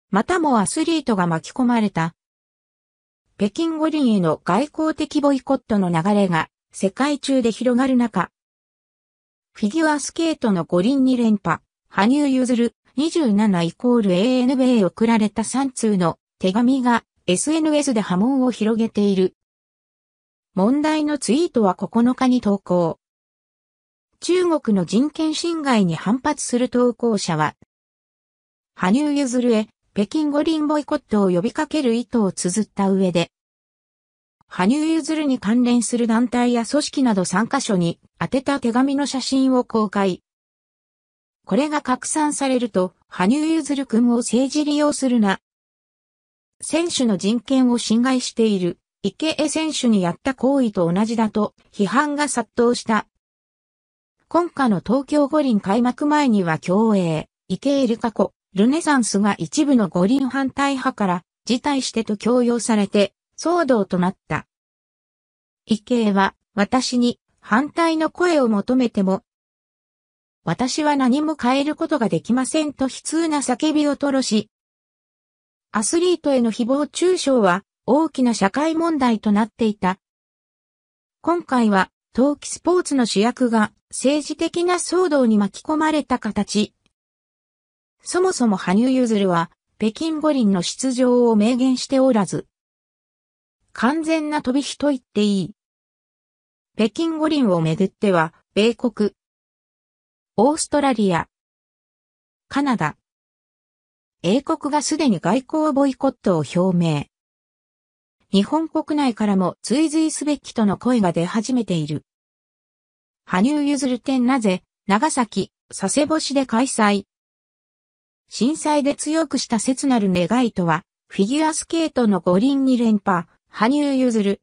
またもアスリートが巻き込まれた。北京五輪への外交的ボイコットの流れが世界中で広がる中、フィギュアスケートの五輪2連覇、羽生結弦27=ANA送られた3通の手紙が SNS で波紋を広げている。問題のツイートは9日に投稿。中国の人権侵害に反発する投稿者は、羽生結弦へ北京五輪ボイコットを呼びかける意図を綴った上で、羽生結弦に関連する団体や組織など3カ所に宛てた手紙の写真を公開。これが拡散されると、羽生結弦君を政治利用するな。選手の人権を侵害している、池江選手にやった行為と同じだと批判が殺到した。今夏の東京五輪開幕前には競泳、池江璃花子、ルネサンスが一部の五輪反対派から辞退してと強要されて騒動となった。池江は私に反対の声を求めても私は何も変えることができませんと悲痛な叫びを吐露し、アスリートへの誹謗中傷は大きな社会問題となっていた。今回は冬季スポーツの主役が政治的な騒動に巻き込まれた形。そもそも羽生結弦は北京五輪の出場を明言しておらず、完全な飛び火と言っていい。北京五輪をめぐっては、米国、オーストラリア、カナダ、英国がすでに外交ボイコットを表明。日本国内からも追随すべきとの声が出始めている。羽生結弦展なぜ、長崎、佐世保市で開催。震災で強くした切なる願いとは、フィギュアスケートの五輪2連覇、羽生結弦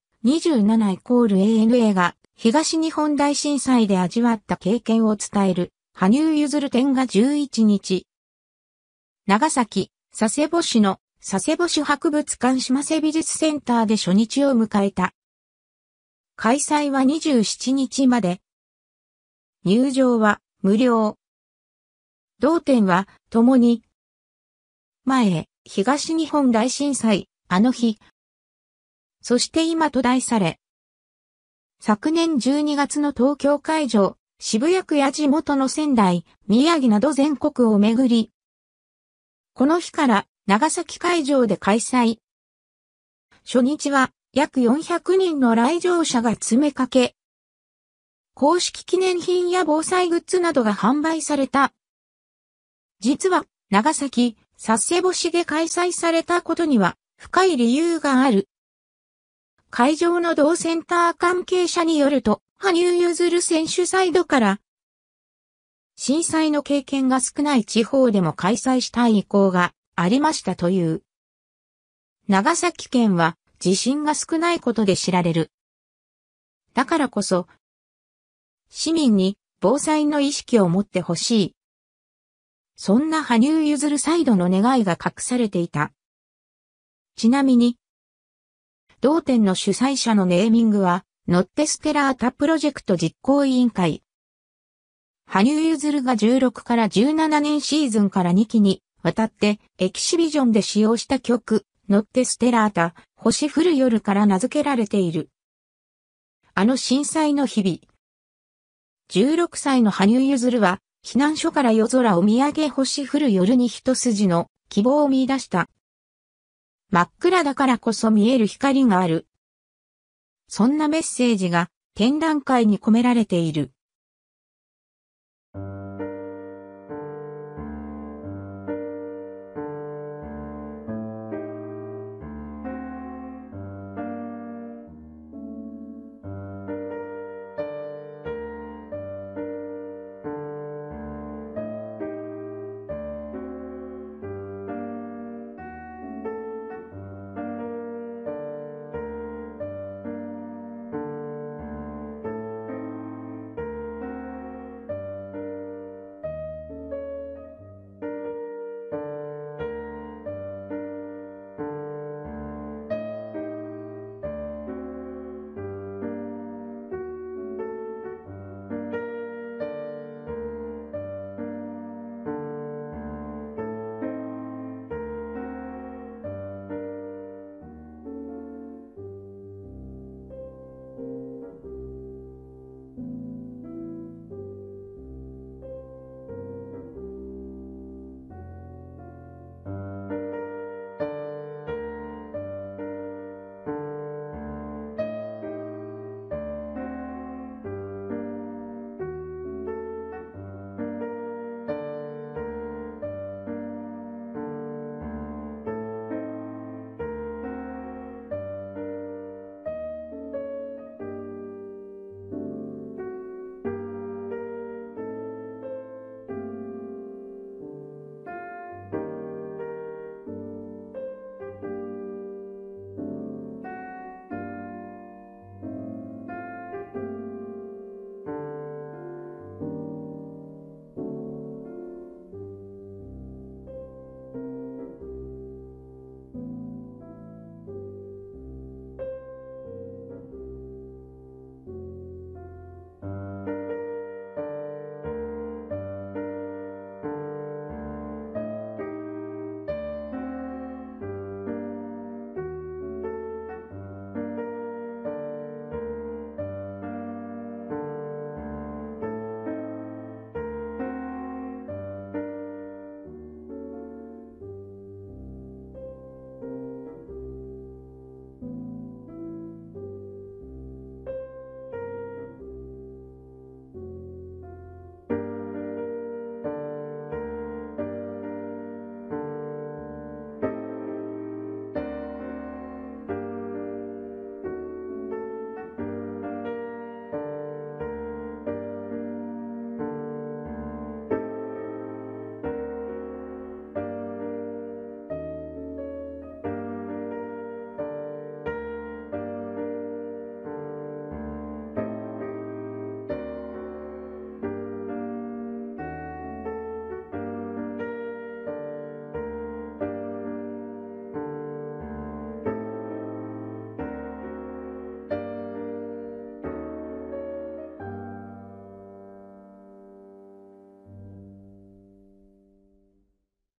27=ANAが東日本大震災で味わった経験を伝える、羽生結弦展が11日。長崎、佐世保市の佐世保市博物館島瀬美術センターで初日を迎えた。開催は27日まで。入場は無料。同展は共に前、東日本大震災、あの日。そして今と題され。昨年12月の東京会場、渋谷区や地元の仙台、宮城など全国をめぐり。この日から長崎会場で開催。初日は約400人の来場者が詰めかけ。公式記念品や防災グッズなどが販売された。実は長崎、佐世保市で開催されたことには深い理由がある。会場の同センター関係者によると、羽生結弦選手サイドから震災の経験が少ない地方でも開催したい意向がありましたという。長崎県は地震が少ないことで知られる。だからこそ、市民に防災の意識を持ってほしい。そんな羽生結弦サイドの願いが隠されていた。ちなみに、同展の主催者のネーミングは、ノッテステラータプロジェクト実行委員会。羽生結弦が16から17年シーズンから2期にわたってエキシビジョンで使用した曲、ノッテステラータ、星降る夜から名付けられている。あの震災の日々。16歳の羽生結弦は、避難所から夜空を見上げ星降る夜に一筋の希望を見出した。真っ暗だからこそ見える光がある。そんなメッセージが展覧会に込められている。